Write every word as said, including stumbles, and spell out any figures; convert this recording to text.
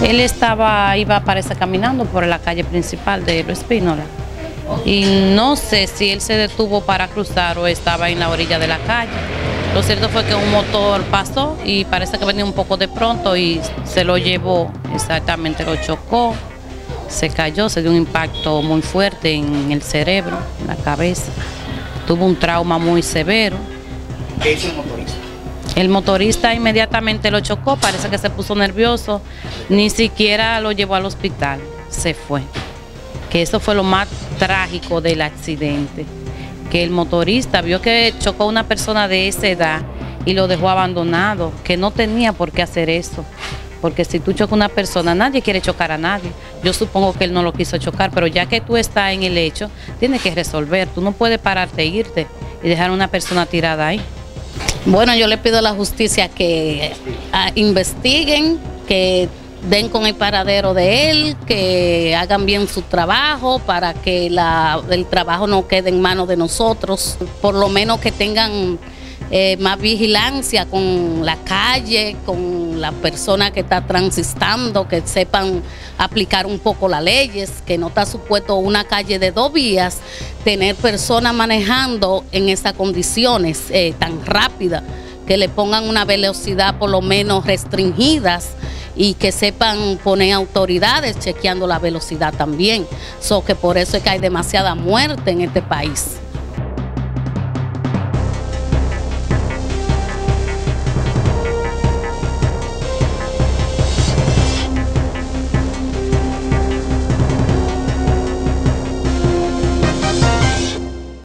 Él estaba, iba, parece, caminando por la calle principal de Los Espínola. Y no sé si él se detuvo para cruzar o estaba en la orilla de la calle. Lo cierto fue que un motor pasó y parece que venía un poco de pronto y se lo llevó, exactamente lo chocó, se cayó, se dio un impacto muy fuerte en el cerebro, en la cabeza. Tuvo un trauma muy severo. ¿Qué hizo el motorista? El motorista inmediatamente lo chocó, parece que se puso nervioso, ni siquiera lo llevó al hospital, se fue. Que eso fue lo más trágico del accidente, que el motorista vio que chocó a una persona de esa edad y lo dejó abandonado, que no tenía por qué hacer eso, porque si tú chocas a una persona, nadie quiere chocar a nadie. Yo supongo que él no lo quiso chocar, pero ya que tú estás en el hecho, tienes que resolver, tú no puedes pararte e irte y dejar a una persona tirada ahí. Bueno, yo le pido a la justicia que uh, investiguen, que den con el paradero de él, que hagan bien su trabajo para que la, el trabajo no quede en manos de nosotros, por lo menos que tengan eh, más vigilancia con la calle, con la persona que está transitando, que sepan aplicar un poco las leyes, que no está supuesto una calle de dos vías, tener personas manejando en esas condiciones eh, tan rápidas, que le pongan una velocidad por lo menos restringidas y que sepan poner autoridades chequeando la velocidad también. So que por eso es que hay demasiada muerte en este país.